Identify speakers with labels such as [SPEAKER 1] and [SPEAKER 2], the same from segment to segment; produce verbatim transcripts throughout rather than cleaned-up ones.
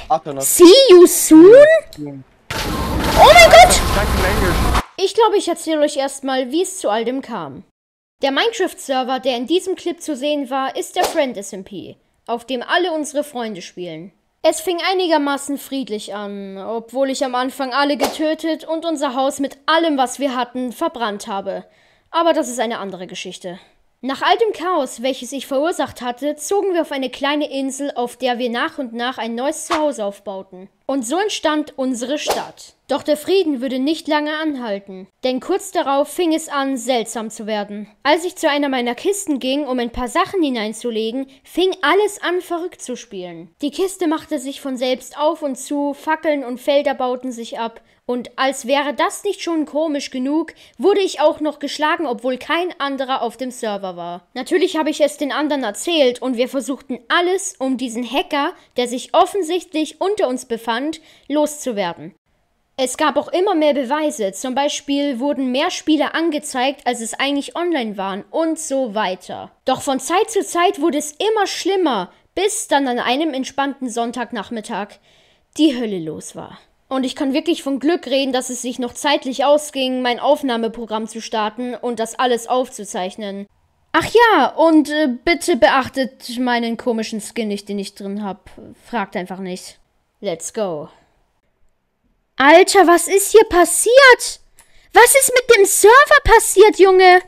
[SPEAKER 1] Athenos.
[SPEAKER 2] See you soon? Oh mein Gott! Ich glaube, ich erzähle euch erstmal, wie es zu all dem kam. Der Minecraft-Server, der in diesem Clip zu sehen war, ist der Friend S M P, auf dem alle unsere Freunde spielen. Es fing einigermaßen friedlich an, obwohl ich am Anfang alle getötet und unser Haus mit allem, was wir hatten, verbrannt habe. Aber das ist eine andere Geschichte. Nach all dem Chaos, welches ich verursacht hatte, zogen wir auf eine kleine Insel, auf der wir nach und nach ein neues Zuhause aufbauten. Und so entstand unsere Stadt. Doch der Frieden würde nicht lange anhalten, denn kurz darauf fing es an, seltsam zu werden. Als ich zu einer meiner Kisten ging, um ein paar Sachen hineinzulegen, fing alles an, verrückt zu spielen. Die Kiste machte sich von selbst auf und zu, Fackeln und Felder bauten sich ab. Und als wäre das nicht schon komisch genug, wurde ich auch noch geschlagen, obwohl kein anderer auf dem Server war. Natürlich habe ich es den anderen erzählt und wir versuchten alles, um diesen Hacker, der sich offensichtlich unter uns befand, loszuwerden. Es gab auch immer mehr Beweise, zum Beispiel wurden mehr Spieler angezeigt, als es eigentlich online waren und so weiter. Doch von Zeit zu Zeit wurde es immer schlimmer, bis dann an einem entspannten Sonntagnachmittag die Hölle los war. Und ich kann wirklich von Glück reden, dass es sich noch zeitlich ausging, mein Aufnahmeprogramm zu starten und das alles aufzuzeichnen. Ach ja, und äh, bitte beachtet meinen komischen Skin nicht, den ich drin hab. Fragt einfach nicht. Let's go. Alter, was ist hier passiert? Was ist mit dem Server passiert, Junge?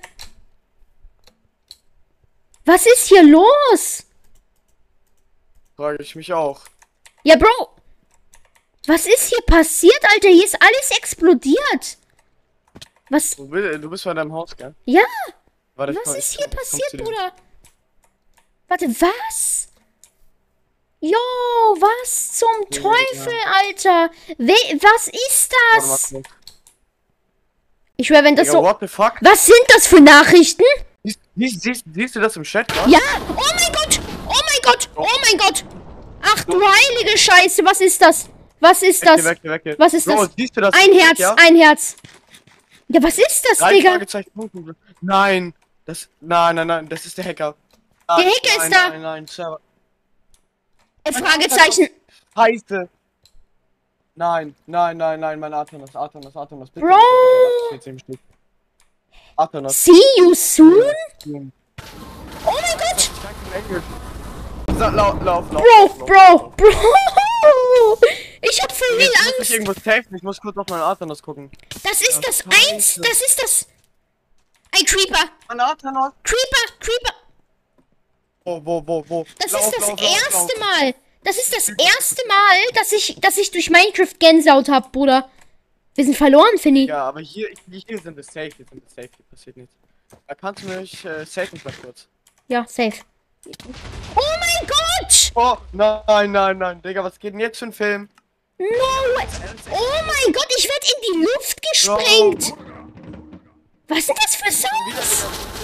[SPEAKER 2] Was ist hier los?
[SPEAKER 1] Frage ich mich auch.
[SPEAKER 2] Ja, Bro. Was ist hier passiert, Alter? Hier ist alles explodiert. Was?
[SPEAKER 1] Du bist, du bist bei deinem Haus, gell?
[SPEAKER 2] Ja.
[SPEAKER 1] Warte,
[SPEAKER 2] was
[SPEAKER 1] komm,
[SPEAKER 2] ist hier
[SPEAKER 1] komm,
[SPEAKER 2] passiert,
[SPEAKER 1] komm
[SPEAKER 2] Bruder? Warte, was? Jo, was zum
[SPEAKER 1] ja,
[SPEAKER 2] Teufel,
[SPEAKER 1] ja.
[SPEAKER 2] Alter? We was ist das? Ich schwör, wenn das
[SPEAKER 1] Digga,
[SPEAKER 2] so...
[SPEAKER 1] what the fuck?
[SPEAKER 2] Was sind das für Nachrichten?
[SPEAKER 1] Siehst, siehst, siehst, siehst du das im Chat, was?
[SPEAKER 2] Ja! Oh mein Gott! Oh mein Gott! Oh mein Gott! Ach du heilige Scheiße, was ist das? Was ist das?
[SPEAKER 1] Weg, weg, weg,
[SPEAKER 2] was ist
[SPEAKER 1] Bro,
[SPEAKER 2] das?
[SPEAKER 1] Siehst du das
[SPEAKER 2] ein
[SPEAKER 1] Chat,
[SPEAKER 2] Herz,
[SPEAKER 1] ja?
[SPEAKER 2] ein Herz. Ja, was ist das,
[SPEAKER 1] Drei
[SPEAKER 2] Digga?
[SPEAKER 1] Fragezeichen. Nein, das, nein, nein, nein, das ist der Hacker. Nein,
[SPEAKER 2] Der Hacker
[SPEAKER 1] nein,
[SPEAKER 2] ist da.
[SPEAKER 1] Nein, nein, Server.
[SPEAKER 2] Äh, Fragezeichen.
[SPEAKER 1] Scheiße. Nein, nein, nein, nein, mein Athenos, Athenos, Athenos. Bitte,
[SPEAKER 2] Bro.
[SPEAKER 1] bitte, bitte, bitte. Athenos.
[SPEAKER 2] See you soon? Oh mein Gott.
[SPEAKER 1] So, lauf, lauf, lauf.
[SPEAKER 2] Bro,
[SPEAKER 1] lauf,
[SPEAKER 2] Bro,
[SPEAKER 1] lauf.
[SPEAKER 2] Bro. Ich hab für
[SPEAKER 1] Jetzt
[SPEAKER 2] real
[SPEAKER 1] muss ich
[SPEAKER 2] Angst.
[SPEAKER 1] irgendwo safen, ich muss kurz auf meinen Athenos gucken.
[SPEAKER 2] Das ist
[SPEAKER 1] Ja,
[SPEAKER 2] das
[SPEAKER 1] Scheiße.
[SPEAKER 2] eins. Das ist das. Ein Creeper.
[SPEAKER 1] Mein Athenos.
[SPEAKER 2] Creeper, Creeper.
[SPEAKER 1] Wo, wo, wo, wo?
[SPEAKER 2] Das
[SPEAKER 1] Lauf,
[SPEAKER 2] ist das
[SPEAKER 1] lauf, lauf,
[SPEAKER 2] erste
[SPEAKER 1] lauf.
[SPEAKER 2] Mal. Das ist das erste Mal, dass ich, dass ich durch Minecraft Gänsehaut hab, Bruder. Wir sind verloren, Finny.
[SPEAKER 1] Ja, aber hier, hier sind wir safe, hier sind wir safe, hier passiert nichts. Da kannst du mich äh, safen mal kurz.
[SPEAKER 2] Ja, safe. Oh mein Gott!
[SPEAKER 1] Oh, nein, nein, nein, Digga, was geht denn jetzt für ein Film?
[SPEAKER 2] No way! Oh mein Gott, ich werde in die Luft gesprengt! Was sind das für Sounds?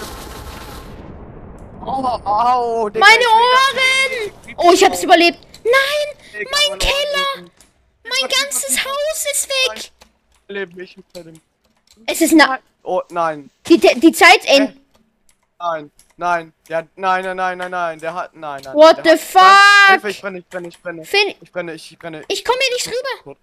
[SPEAKER 1] Oh, au, Digga,
[SPEAKER 2] Meine
[SPEAKER 1] ich
[SPEAKER 2] Ohren! Oh, ich hab's überlebt. Nein!
[SPEAKER 1] Digga,
[SPEAKER 2] Mein
[SPEAKER 1] meine
[SPEAKER 2] Keller!
[SPEAKER 1] Ohren.
[SPEAKER 2] Mein ganzes Haus ist weg!
[SPEAKER 1] Leben nicht mit dem.
[SPEAKER 2] Es ist na...
[SPEAKER 1] Oh, nein.
[SPEAKER 2] Die, die Zeit in...
[SPEAKER 1] Nein, nein, der, nein, nein, nein, nein, nein, der hat, nein, nein.
[SPEAKER 2] What
[SPEAKER 1] der
[SPEAKER 2] the
[SPEAKER 1] hat, nein,
[SPEAKER 2] fuck?
[SPEAKER 1] Hilfe, ich brenne, ich brenne, ich brenne.
[SPEAKER 2] Finn,
[SPEAKER 1] Ich brenne, ich brenne.
[SPEAKER 2] ich komme hier nicht rüber.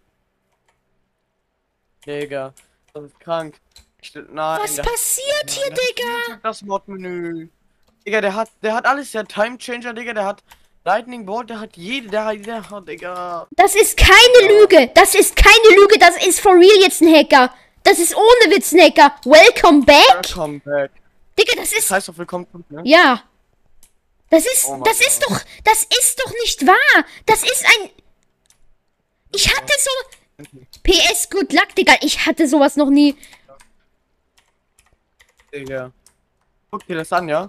[SPEAKER 1] Digga, das ist krank. Ich, nein,
[SPEAKER 2] Was
[SPEAKER 1] der,
[SPEAKER 2] passiert hier,
[SPEAKER 1] nein, das-
[SPEAKER 2] Digga?
[SPEAKER 1] Das Mod-Menü. Digga, der hat, der hat alles, der Time Changer, Digga, der hat Lightning Bolt, der hat jede, der hat, der hat, Digga.
[SPEAKER 2] Das ist keine Lüge. Das ist keine Lüge. Das ist for real jetzt ein Hacker. Das ist ohne Witz ein Hacker. Welcome back.
[SPEAKER 1] Welcome back.
[SPEAKER 2] Digga, das
[SPEAKER 1] Das
[SPEAKER 2] ist...
[SPEAKER 1] heißt doch willkommen zurück, ne?
[SPEAKER 2] Ja. Das ist...
[SPEAKER 1] Oh mein
[SPEAKER 2] das ist
[SPEAKER 1] Gott.
[SPEAKER 2] doch... Das ist doch nicht wahr. Das ist ein... Ich hatte so... P S, good luck, Digga. Ich hatte sowas noch nie.
[SPEAKER 1] Digga. Guck dir das an, ja?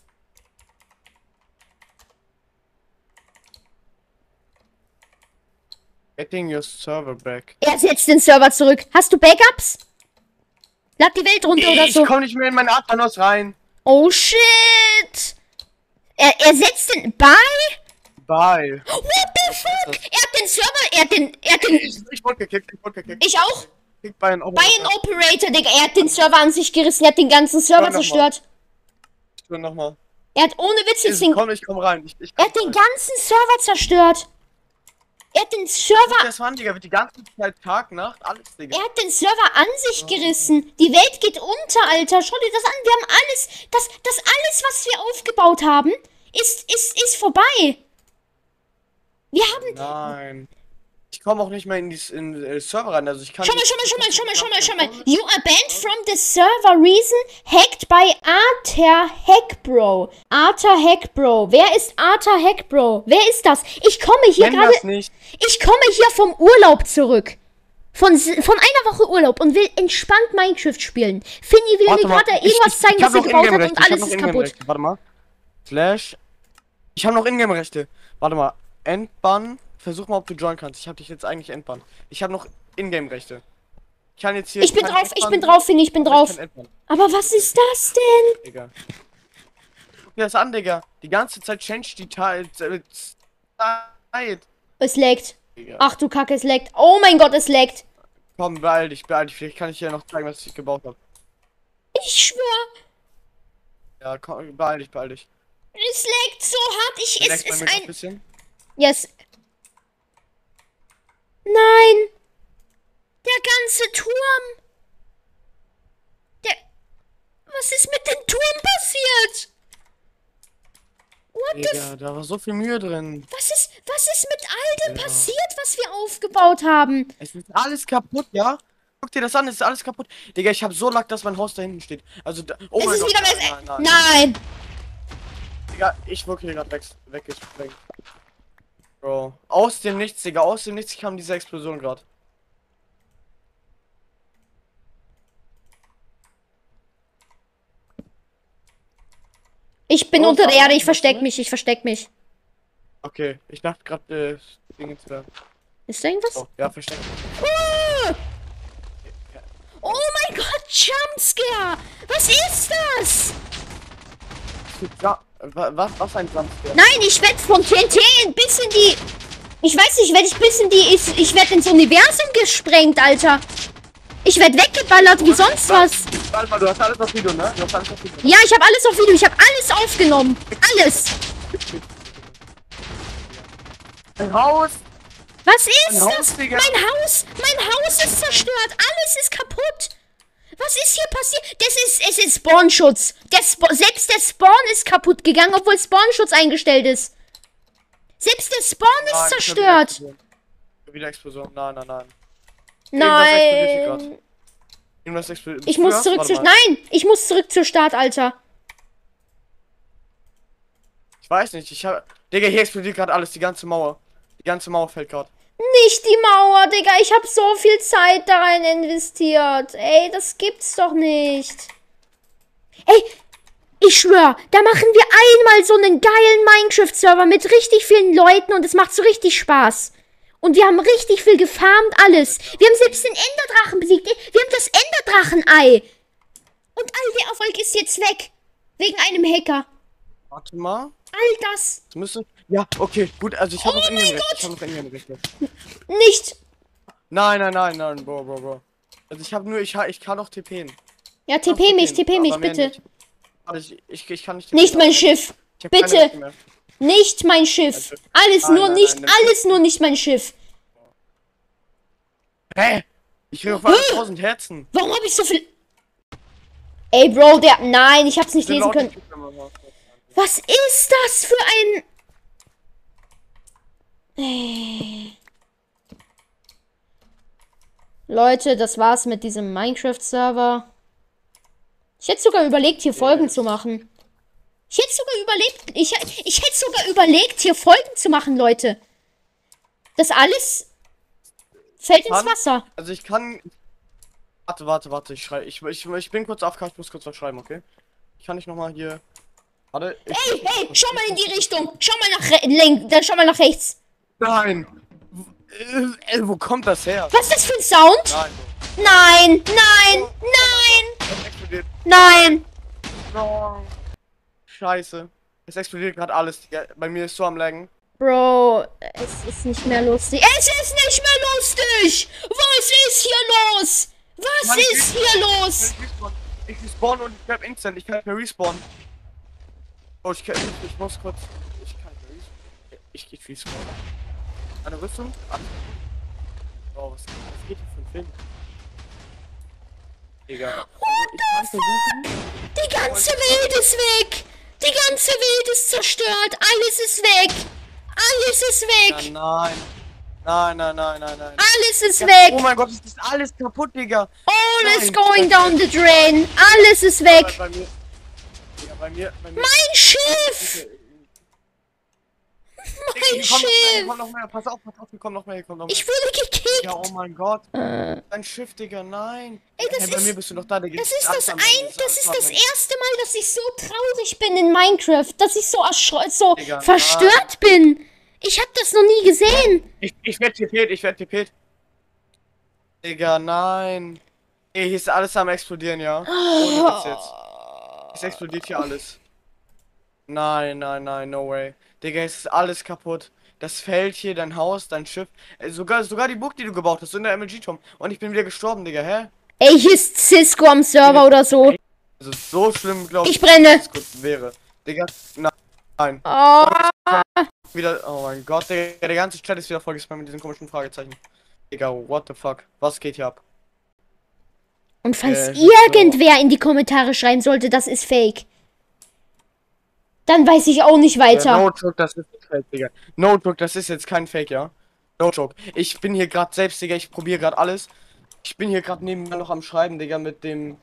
[SPEAKER 1] Getting your server back.
[SPEAKER 2] Er setzt den Server zurück. Hast du Backups? Lad die Welt runter oder
[SPEAKER 1] Ich
[SPEAKER 2] so.
[SPEAKER 1] komm nicht mehr in meinen Athenos rein.
[SPEAKER 2] Oh shit. Er, er setzt den... Bye?
[SPEAKER 1] Bye.
[SPEAKER 2] What the fuck? Er hat den Server... Er hat den... Er hat den...
[SPEAKER 1] Ich, ich wurde gekickt, ich wurde gekickt.
[SPEAKER 2] Ich auch.
[SPEAKER 1] Kick bei einem
[SPEAKER 2] Bei einem Operator, Digga. Er hat den Server an sich gerissen. Er hat den ganzen Server
[SPEAKER 1] noch mal.
[SPEAKER 2] zerstört.
[SPEAKER 1] Ich will nochmal.
[SPEAKER 2] Er hat ohne Witz jetzt
[SPEAKER 1] Ich
[SPEAKER 2] den...
[SPEAKER 1] komm, ich komm rein. Ich, ich
[SPEAKER 2] Er
[SPEAKER 1] komm
[SPEAKER 2] hat den
[SPEAKER 1] rein.
[SPEAKER 2] ganzen Server zerstört. Er hat den Server...
[SPEAKER 1] Das war, Digga, wird die ganze Zeit Tag, Nacht, alles, Digga.
[SPEAKER 2] Er hat den Server an sich gerissen. Die Welt geht unter, Alter. Schau dir das an. Wir haben alles... Das, das alles, was wir aufgebaut haben, ist, ist, ist vorbei. Wir haben...
[SPEAKER 1] Nein. Ich komme auch nicht mehr in die in, äh, Server rein, also ich kann...
[SPEAKER 2] Schau mal, schau mal, schau mal, schau mal, schau mal, schau mal. You are banned from the server reason hacked by Arthur Hackbro. Arthur Hackbro. Wer ist Arthur Hackbro? Wer ist das? Ich komme hier
[SPEAKER 1] Kenn
[SPEAKER 2] gerade...
[SPEAKER 1] das nicht.
[SPEAKER 2] Ich komme hier vom Urlaub zurück. Von, von einer Woche Urlaub und will entspannt Minecraft spielen. Finny will
[SPEAKER 1] Warte
[SPEAKER 2] mir
[SPEAKER 1] mal,
[SPEAKER 2] gerade
[SPEAKER 1] ich-
[SPEAKER 2] irgendwas
[SPEAKER 1] ich-
[SPEAKER 2] zeigen,
[SPEAKER 1] ich hab
[SPEAKER 2] was er
[SPEAKER 1] noch
[SPEAKER 2] gebaut hat
[SPEAKER 1] Ingame-Rechte,
[SPEAKER 2] und
[SPEAKER 1] ich hab
[SPEAKER 2] alles
[SPEAKER 1] noch
[SPEAKER 2] ist kaputt.
[SPEAKER 1] Ingame-Rechte. Warte mal. Slash. Ich habe noch Ingame-Rechte. Warte mal. Endbann. Versuch mal, ob du joinen kannst. Ich habe dich jetzt eigentlich entbannt. Ich habe noch Ingame-Rechte. Ich kann jetzt hier...
[SPEAKER 2] Ich bin
[SPEAKER 1] kein
[SPEAKER 2] drauf, ich
[SPEAKER 1] Entbannen-
[SPEAKER 2] bin drauf, Finny, ich bin
[SPEAKER 1] aber ich
[SPEAKER 2] drauf.
[SPEAKER 1] kann entbannen.
[SPEAKER 2] Aber was ist das denn?
[SPEAKER 1] Digga. Guck dir das an, Digga. Die ganze Zeit change die Zeit. Zeit.
[SPEAKER 2] Es laggt.
[SPEAKER 1] Digga.
[SPEAKER 2] Ach du Kacke, es laggt. Oh mein Gott, es laggt.
[SPEAKER 1] Komm, beeil dich, beeil dich. Vielleicht kann ich dir noch zeigen, was ich gebaut habe.
[SPEAKER 2] Ich schwör,
[SPEAKER 1] Ja, komm, beeil dich, beeil dich.
[SPEAKER 2] es laggt so hart. Ich, es
[SPEAKER 1] Relax mal
[SPEAKER 2] ist
[SPEAKER 1] mit ein
[SPEAKER 2] ein...
[SPEAKER 1] bisschen.
[SPEAKER 2] Yes. Nein. Der ganze Turm. Der... Was ist mit dem Turm passiert? What the f...
[SPEAKER 1] Digga, da war so viel Mühe drin.
[SPEAKER 2] Was ist, was ist mit all dem
[SPEAKER 1] Ja.
[SPEAKER 2] passiert, was wir aufgebaut haben?
[SPEAKER 1] Es ist alles kaputt, ja? Guck dir das an, es ist alles kaputt. Digga, ich habe so Lack, dass mein Haus da hinten steht. Also, da, oh
[SPEAKER 2] es
[SPEAKER 1] mein
[SPEAKER 2] ist
[SPEAKER 1] Gott,
[SPEAKER 2] wieder
[SPEAKER 1] nein,
[SPEAKER 2] was...
[SPEAKER 1] nein, nein.
[SPEAKER 2] Nein.
[SPEAKER 1] Digga, ich wirklich hier gerade weg, weg, weg. Bro, aus dem Nichts, Digga, aus dem Nichts kam diese Explosion gerade.
[SPEAKER 2] Ich bin
[SPEAKER 1] Oh,
[SPEAKER 2] unter der
[SPEAKER 1] warum?
[SPEAKER 2] Erde, ich
[SPEAKER 1] Was
[SPEAKER 2] versteck
[SPEAKER 1] denn?
[SPEAKER 2] mich, ich versteck mich.
[SPEAKER 1] Okay, ich dachte gerade, äh, Ding jetzt da.
[SPEAKER 2] Ist da irgendwas?
[SPEAKER 1] Oh, ja, versteckt.
[SPEAKER 2] Ah! Oh mein Gott, Jumpscare! Was ist das?
[SPEAKER 1] Ja, wa- was, was ein Samstag?
[SPEAKER 2] Nein, ich werde von T N T bis in die... Ich weiß nicht, werde ich bis in die... Ich, ich werde ins Universum gesprengt, Alter. Ich werde weggeballert wie sonst was.
[SPEAKER 1] Warte mal, du hast alles auf Video, ne? Du hast alles auf Video.
[SPEAKER 2] Ja, ich habe alles auf Video, ich habe alles aufgenommen. Alles.
[SPEAKER 1] Ein Haus!
[SPEAKER 2] Was ist
[SPEAKER 1] Ein Haus,
[SPEAKER 2] das?
[SPEAKER 1] Digga.
[SPEAKER 2] Mein Haus, mein Haus ist zerstört. Alles ist kaputt. Was ist hier passiert? Das ist, es ist Spawnschutz. Der Sp selbst der Spawn ist kaputt gegangen, obwohl Spawnschutz eingestellt ist. Selbst der Spawn ist
[SPEAKER 1] Nein,
[SPEAKER 2] zerstört.
[SPEAKER 1] ich hab Wieder Explosion. Nein, nein, nein.
[SPEAKER 2] Nein.
[SPEAKER 1] Irgendwas explodiert.
[SPEAKER 2] Ich muss zurück zu... Nein, ich muss zurück zur Start, Alter.
[SPEAKER 1] Ich weiß nicht, ich hab. Digga, hier explodiert gerade alles, die ganze Mauer. Die ganze Mauer fällt gerade.
[SPEAKER 2] Nicht die Mauer, Digga. Ich habe so viel Zeit da rein investiert. Ey, das gibt's doch nicht. Ey, ich schwör, da machen wir einmal so einen geilen Minecraft-Server mit richtig vielen Leuten und es macht so richtig Spaß. Und wir haben richtig viel gefarmt, alles. Wir haben selbst den Enderdrachen besiegt. Wir haben das Enderdrachen-Ei. Und all der Erfolg ist jetzt weg. Wegen einem Hacker.
[SPEAKER 1] Warte mal.
[SPEAKER 2] All das.
[SPEAKER 1] Das müsste. Ja, okay, gut, also ich habe
[SPEAKER 2] Oh
[SPEAKER 1] noch
[SPEAKER 2] mein
[SPEAKER 1] Ingame recht.
[SPEAKER 2] Gott.
[SPEAKER 1] Ich habe noch Ingame recht.
[SPEAKER 2] Nicht.
[SPEAKER 1] Nein, nein, nein, nein, bro, bro, bro. Also ich habe nur, ich, ha- ich kann noch TPen.
[SPEAKER 2] Ja,
[SPEAKER 1] Ich kann
[SPEAKER 2] TP mich,
[SPEAKER 1] TPen,
[SPEAKER 2] TP mich,
[SPEAKER 1] aber mehr
[SPEAKER 2] bitte.
[SPEAKER 1] nicht. Warte, ich, ich, ich kann nicht
[SPEAKER 2] Nicht mein
[SPEAKER 1] aber-
[SPEAKER 2] Schiff.
[SPEAKER 1] Ich hab keine
[SPEAKER 2] Bitte.
[SPEAKER 1] Rechte mehr.
[SPEAKER 2] Nicht mein Schiff.
[SPEAKER 1] Also-
[SPEAKER 2] Alles
[SPEAKER 1] Nein,
[SPEAKER 2] nur
[SPEAKER 1] nein,
[SPEAKER 2] nicht,
[SPEAKER 1] nein,
[SPEAKER 2] alles nur nicht mein Schiff.
[SPEAKER 1] Hä? Ich krieg auf tausend Herzen.
[SPEAKER 2] Warum habe ich so viel... Ey, Bro, der... Nein, ich hab's nicht
[SPEAKER 1] Ich bin
[SPEAKER 2] lesen
[SPEAKER 1] laut,
[SPEAKER 2] können.
[SPEAKER 1] ich bin laut.
[SPEAKER 2] Was ist das für ein... Ey. Leute, das war's mit diesem Minecraft-Server. Ich hätte sogar überlegt, hier Folgen zu machen. Ich hätte sogar überlegt... Ich, ich hätte sogar überlegt, hier Folgen zu machen, Leute. Das alles fällt ins
[SPEAKER 1] Kann-
[SPEAKER 2] Wasser.
[SPEAKER 1] Also ich kann. Warte, warte, warte, ich schreibe. Ich, ich, ich bin kurz auf, ich muss kurz was schreiben, okay? Ich kann nicht nochmal hier. Warte. Ich,
[SPEAKER 2] Ey, ey, schau mal in die Richtung. Schau mal nach re lenk, dann schau mal nach rechts.
[SPEAKER 1] Nein! Äh, äh, wo kommt das her?
[SPEAKER 2] Was ist das für ein Sound?
[SPEAKER 1] Nein.
[SPEAKER 2] Nein, nein, nein,
[SPEAKER 1] Es explodiert.
[SPEAKER 2] nein.
[SPEAKER 1] No. Scheiße. Es explodiert gerade alles. Digga. Bei mir ist so am Laggen.
[SPEAKER 2] Bro, es ist nicht mehr lustig. Es ist nicht mehr lustig. Was ist hier los? Was
[SPEAKER 1] Mann, ich
[SPEAKER 2] ist
[SPEAKER 1] will-
[SPEAKER 2] hier los?
[SPEAKER 1] Ich respawn. Ich respawn und ich bleib instant. Ich kann nicht mehr respawnen. Oh, ich kann. Ich, ich muss kurz. Ich kann nicht mehr respawnen. Ich, ich respawn. Eine Rüstung? Oh, was, was geht hier für ein Film? Digga. Also, ich kann versuchen.
[SPEAKER 2] Die ganze Welt ist weg! Die ganze Welt ist zerstört! Alles ist weg! Alles ist weg!
[SPEAKER 1] Ja, nein. Nein, nein, nein, nein, nein.
[SPEAKER 2] Alles ist
[SPEAKER 1] Ja,
[SPEAKER 2] weg!
[SPEAKER 1] oh mein Gott, es ist alles kaputt, Digga.
[SPEAKER 2] All is
[SPEAKER 1] Nein,
[SPEAKER 2] going
[SPEAKER 1] das-
[SPEAKER 2] down the drain! Alles ist weg!
[SPEAKER 1] Bei, bei mir. Digga, bei mir. Bei mir.
[SPEAKER 2] Mein Schiff! Mein
[SPEAKER 1] Hier kommt noch mehr, hier
[SPEAKER 2] Schiff!
[SPEAKER 1] kommt noch mehr. Pass auf, pass auf, hier kommt noch mehr, hier kommt noch mehr.
[SPEAKER 2] Ich wurde gekickt!
[SPEAKER 1] Ja, oh mein Gott.
[SPEAKER 2] Äh,
[SPEAKER 1] Dein Schiff, Digga, nein.
[SPEAKER 2] Ey, das
[SPEAKER 1] hey, bei
[SPEAKER 2] ist-
[SPEAKER 1] mir bist du noch da, Digga.
[SPEAKER 2] Das ist
[SPEAKER 1] Alles
[SPEAKER 2] das
[SPEAKER 1] am
[SPEAKER 2] ein,
[SPEAKER 1] Ende,
[SPEAKER 2] das
[SPEAKER 1] alles
[SPEAKER 2] ist
[SPEAKER 1] am
[SPEAKER 2] das
[SPEAKER 1] Ende.
[SPEAKER 2] erste Mal, dass ich so traurig bin in Minecraft, dass ich so erschro- so
[SPEAKER 1] Digga,
[SPEAKER 2] verstört bin. Ich hab das noch nie gesehen.
[SPEAKER 1] Ich, ich werd tipet, ich werd tipet. Digga, nein. Ey, hier ist alles am explodieren, ja. Ohne Witz jetzt. Es explodiert hier alles. Nein, nein, nein, no way. Digga, es ist alles kaputt. Das Feld hier, dein Haus, dein Schiff. Äh, sogar, sogar die Burg, die du gebaut hast, in der M L G-Turm. Und ich bin wieder gestorben, Digga, hä?
[SPEAKER 2] Ey, hier ist Cisco am Server oder so.
[SPEAKER 1] Also so schlimm, glaube
[SPEAKER 2] Ich brenne.
[SPEAKER 1] dass es gut wäre. Digga, na- nein.
[SPEAKER 2] Oh,
[SPEAKER 1] Wieder, oh mein Gott, Digga, der ganze Chat ist wieder vollgespammt mit diesen komischen Fragezeichen. Digga, what the fuck? Was geht hier ab?
[SPEAKER 2] und falls
[SPEAKER 1] Äh, es ist so-
[SPEAKER 2] irgendwer in die Kommentare schreiben sollte, das ist fake, dann weiß ich auch nicht
[SPEAKER 1] Ja,
[SPEAKER 2] weiter.
[SPEAKER 1] no joke, das ist nicht fake, Digga. No joke, das ist jetzt kein Fake, ja? No joke. Ich bin hier gerade selbst, Digga, ich probiere gerade alles. Ich bin hier gerade nebenbei noch am Schreiben, Digga, mit dem...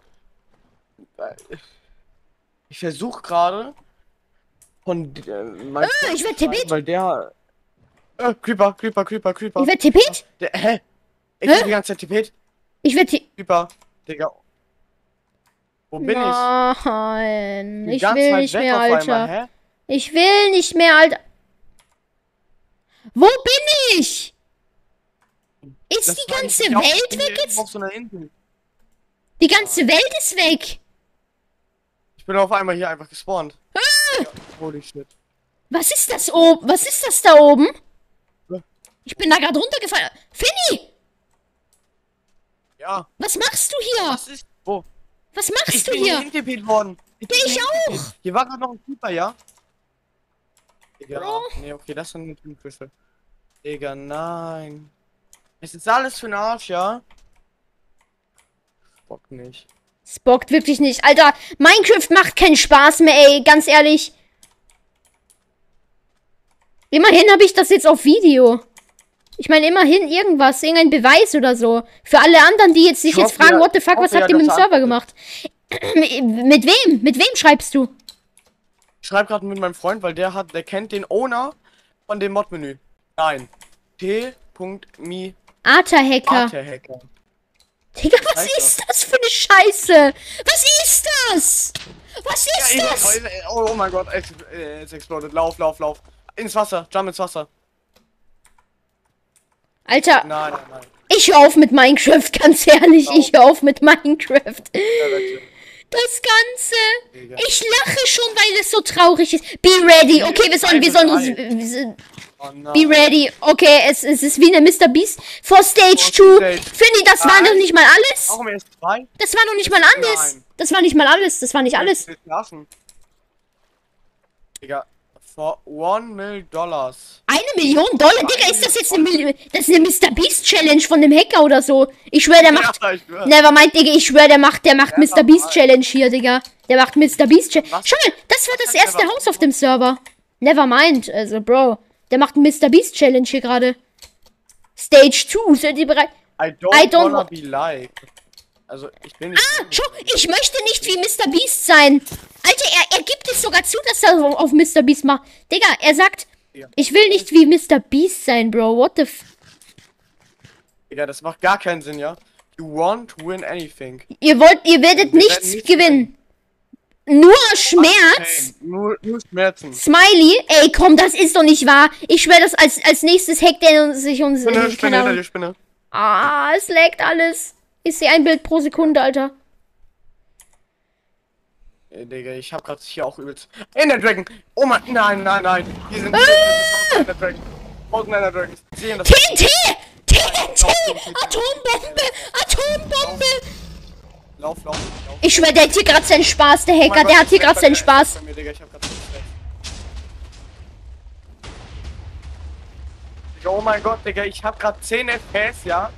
[SPEAKER 1] Ich versuche gerade von... Äh, mein
[SPEAKER 2] Äh, ich werd Tibet.
[SPEAKER 1] Weil der... Äh, Creeper, Creeper, Creeper, Creeper.
[SPEAKER 2] Ich werd Tibet?
[SPEAKER 1] Der, hä? Ich
[SPEAKER 2] Hä?
[SPEAKER 1] bin die ganze Zeit Tibet.
[SPEAKER 2] Ich werd Ti-
[SPEAKER 1] Creeper, Digga. Wo bin ich?
[SPEAKER 2] Nein,
[SPEAKER 1] Die
[SPEAKER 2] ich
[SPEAKER 1] ganze
[SPEAKER 2] will
[SPEAKER 1] Zeit
[SPEAKER 2] nicht
[SPEAKER 1] weg
[SPEAKER 2] mehr,
[SPEAKER 1] auf
[SPEAKER 2] Alter.
[SPEAKER 1] einmal, hä?
[SPEAKER 2] Ich will nicht mehr, Alter. Wo bin ich? Ist
[SPEAKER 1] Das
[SPEAKER 2] die
[SPEAKER 1] war
[SPEAKER 2] ganze
[SPEAKER 1] nicht- ich
[SPEAKER 2] Welt
[SPEAKER 1] bin
[SPEAKER 2] weg
[SPEAKER 1] hier
[SPEAKER 2] jetzt?
[SPEAKER 1] Auf so einer Insel.
[SPEAKER 2] Die ganze Welt ist weg.
[SPEAKER 1] Ich bin auf einmal hier einfach gespawnt. Ja, holy shit.
[SPEAKER 2] Was ist das oben? Was ist das da oben?
[SPEAKER 1] Ja.
[SPEAKER 2] Ich bin da gerade runtergefallen. Finny,
[SPEAKER 1] Ja,
[SPEAKER 2] was machst du hier?
[SPEAKER 1] was ist... Wo?
[SPEAKER 2] Was machst
[SPEAKER 1] Ich
[SPEAKER 2] du
[SPEAKER 1] bin
[SPEAKER 2] hier?
[SPEAKER 1] hingepielt worden. Ich, bin
[SPEAKER 2] ich
[SPEAKER 1] hingepielt. Hier war gerade noch ein Creeper, ja? Digga,
[SPEAKER 2] Bro.
[SPEAKER 1] nee, okay, das sind eine Fische. Digga, nein. Es ist alles für den Arsch, ja? Bock nicht.
[SPEAKER 2] Es bockt wirklich nicht. Alter, Minecraft macht keinen Spaß mehr, ey. Ganz ehrlich. Immerhin habe ich das jetzt auf Video. Ich meine, immerhin irgendwas. Irgendein Beweis oder so. Für alle anderen, die jetzt sich
[SPEAKER 1] Ich
[SPEAKER 2] jetzt
[SPEAKER 1] hoffe
[SPEAKER 2] fragen,
[SPEAKER 1] ja-
[SPEAKER 2] what the fuck,
[SPEAKER 1] ich
[SPEAKER 2] was
[SPEAKER 1] hoffe
[SPEAKER 2] habt
[SPEAKER 1] ja,
[SPEAKER 2] ihr mit dem
[SPEAKER 1] dass
[SPEAKER 2] Server
[SPEAKER 1] er
[SPEAKER 2] gemacht? Mit wem? Mit wem schreibst du?
[SPEAKER 1] Ich schreibe gerade mit meinem Freund, weil der hat, der kennt den Owner von dem Mod-Menü. Nein. T.me
[SPEAKER 2] Arta-Hacker.
[SPEAKER 1] Hacker.
[SPEAKER 2] Digga, was
[SPEAKER 1] heißt
[SPEAKER 2] ist das für eine Scheiße? Was ist das? Was ist
[SPEAKER 1] Ja,
[SPEAKER 2] das?
[SPEAKER 1] ich- oh, oh mein Gott, es, äh, es explodiert. Lauf, lauf, lauf. Ins Wasser, jump ins Wasser.
[SPEAKER 2] Alter,
[SPEAKER 1] Nein, nein, nein.
[SPEAKER 2] ich hör auf mit Minecraft, ganz ehrlich. Ich hör auf mit Minecraft.
[SPEAKER 1] Ja, bitte.
[SPEAKER 2] Das Ganze.
[SPEAKER 1] Digga.
[SPEAKER 2] Ich lache schon, weil es so traurig ist. Be ready. Okay, wir sollen, wir sollen uns... wir sind-
[SPEAKER 1] Oh nein.
[SPEAKER 2] Be ready. Okay, es, es ist wie eine Mister Beast. For Stage
[SPEAKER 1] For
[SPEAKER 2] zwei.
[SPEAKER 1] Stage.
[SPEAKER 2] Finny, das war
[SPEAKER 1] Nein.
[SPEAKER 2] noch nicht mal alles.
[SPEAKER 1] Warum erst zwei?
[SPEAKER 2] Das war noch nicht mal alles.
[SPEAKER 1] Nein.
[SPEAKER 2] Das war nicht mal alles. Das war nicht alles.
[SPEAKER 1] Wir lassen. Digga, for one Mil Dollars.
[SPEAKER 2] Eine Million Dollar? Digga, ist das jetzt eine Million? Das ist eine Mister Beast Challenge von dem Hacker oder so. Ich schwöre, der macht...
[SPEAKER 1] Ja, ich schwör.
[SPEAKER 2] Nevermind, Digga, ich schwöre, der macht, der macht Mister Beast
[SPEAKER 1] Nevermind.
[SPEAKER 2] Challenge hier, Digga. Der macht Mister Beast Challenge.
[SPEAKER 1] Was?
[SPEAKER 2] Schau mal, das war das
[SPEAKER 1] ist
[SPEAKER 2] erste
[SPEAKER 1] Nevermind?
[SPEAKER 2] Haus auf dem Server. Nevermind, also, Bro. Der macht einen Mister Beast Challenge hier gerade. Stage zwei, seid ihr bereit?
[SPEAKER 1] I don't,
[SPEAKER 2] I don't
[SPEAKER 1] wanna
[SPEAKER 2] wa-
[SPEAKER 1] be like. Also, ich bin nicht.
[SPEAKER 2] Ah, schau, ich möchte nicht wie Mister Beast sein. Alter, er, er gibt es sogar zu, dass er auf auf Mister Beast macht. Digga, er sagt,
[SPEAKER 1] Ja.
[SPEAKER 2] ich will nicht wie Mister Beast sein, Bro. What the f...
[SPEAKER 1] Digga, das macht gar keinen Sinn, ja? You won't win anything.
[SPEAKER 2] Ihr wollt, ihr werdet
[SPEAKER 1] Wir
[SPEAKER 2] nichts
[SPEAKER 1] werden nicht
[SPEAKER 2] gewinnen. Nur Schmerz.
[SPEAKER 1] Hey, nur, nur Schmerzen.
[SPEAKER 2] Smiley, ey, komm, das ist doch nicht wahr. Ich schwöre, das als, als nächstes hackt er uns- sich uns...
[SPEAKER 1] Spinne,
[SPEAKER 2] keine
[SPEAKER 1] Spinne, hinter
[SPEAKER 2] Ahnung.
[SPEAKER 1] dir, Spinne.
[SPEAKER 2] Ah, es laggt alles. Ich sehe ein Bild pro Sekunde, Alter.
[SPEAKER 1] Ey, Digga, ich hab grad hier auch übelst. Ender Dragon! Oh mein, nein, nein, nein. Hier sind
[SPEAKER 2] Ah!
[SPEAKER 1] Ender Dragon. Tausend Ender Dragons. Sie sehen das.
[SPEAKER 2] T N T! T N T! Atombombe! Atombombe!
[SPEAKER 1] Lauf, lauf, lauf.
[SPEAKER 2] Ich schwöre, der hat hier gerade seinen Spaß, der
[SPEAKER 1] Oh mein
[SPEAKER 2] Hacker,
[SPEAKER 1] Gott,
[SPEAKER 2] der hat hier
[SPEAKER 1] das
[SPEAKER 2] gerade
[SPEAKER 1] ist
[SPEAKER 2] seinen
[SPEAKER 1] bei mir,
[SPEAKER 2] Spaß.
[SPEAKER 1] bei mir, Digga, ich hab grad so Stress. Digga, oh Oh mein Gott, Digga, ich hab grad zehn F P S, ja?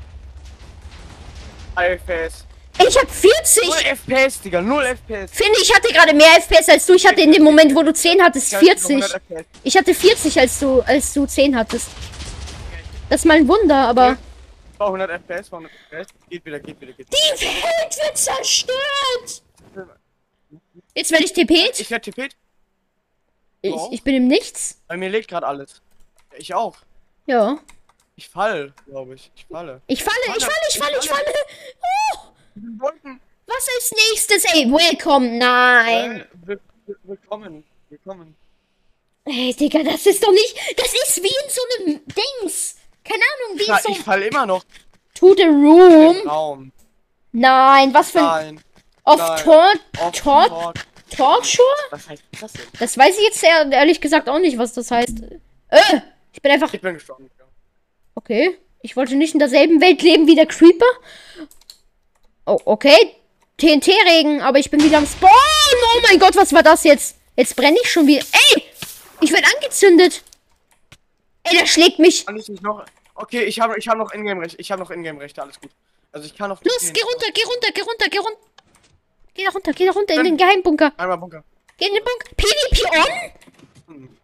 [SPEAKER 1] F P S.
[SPEAKER 2] Ich hab vierzig!
[SPEAKER 1] null F P S, Digga, null F P S.
[SPEAKER 2] Finde ich hatte gerade mehr F P S als du. Ich hatte in dem Moment, wo du zehn hattest, vierzig. Ich hatte vierzig, als du, als du zehn hattest. Das ist mal ein Wunder, aber...
[SPEAKER 1] hundert F P S, hundert F P S. Geht wieder, geht wieder, geht wieder.
[SPEAKER 2] Die Welt wird zerstört! Jetzt werde ich T P'd.
[SPEAKER 1] Ich werde T P'd.
[SPEAKER 2] Ich, ich bin im Nichts.
[SPEAKER 1] Bei mir lädt gerade alles. Ich auch.
[SPEAKER 2] Ja.
[SPEAKER 1] Ich fall, glaube ich. Ich falle.
[SPEAKER 2] Ich falle, ich falle, ich falle, ich falle. Oh,
[SPEAKER 1] Wolken.
[SPEAKER 2] was als nächstes? Ey, willkommen. Nein.
[SPEAKER 1] Äh, will- will- willkommen. Willkommen.
[SPEAKER 2] Ey, Digga, das ist doch nicht... Das ist wie in so einem Dings. Keine Ahnung, wie
[SPEAKER 1] Ja,
[SPEAKER 2] in so...
[SPEAKER 1] ich fall immer noch
[SPEAKER 2] To the
[SPEAKER 1] im
[SPEAKER 2] room.
[SPEAKER 1] Raum.
[SPEAKER 2] Nein, was für ein...
[SPEAKER 1] Nein.
[SPEAKER 2] Of
[SPEAKER 1] nein.
[SPEAKER 2] Tor...
[SPEAKER 1] Auf
[SPEAKER 2] Tor...
[SPEAKER 1] Talk.
[SPEAKER 2] Torture?
[SPEAKER 1] Was heißt das denn?
[SPEAKER 2] Das weiß ich jetzt ehr- ehrlich gesagt auch nicht, was das heißt. Äh, ich bin einfach...
[SPEAKER 1] Ich bin gestorben.
[SPEAKER 2] Okay. Ich wollte nicht in derselben Welt leben wie der Creeper. Oh, okay. T N T-Regen, aber ich bin wieder am Spawn. Oh mein Gott, was war das jetzt? Jetzt brenne ich schon wieder. Ey! Ich werde angezündet. Ey, der schlägt mich.
[SPEAKER 1] Kann ich nicht noch... Okay, ich habe ich hab noch Ingame-Rechte. Ich habe noch Ingame-Rechte, alles gut. Also ich kann noch...
[SPEAKER 2] Los, geh runter, geh runter, geh runter, geh runter. Geh da runter, geh da runter in den Geheimbunker.
[SPEAKER 1] Einmal Bunker.
[SPEAKER 2] Geh in den Bunker. PvP on?
[SPEAKER 1] Hm.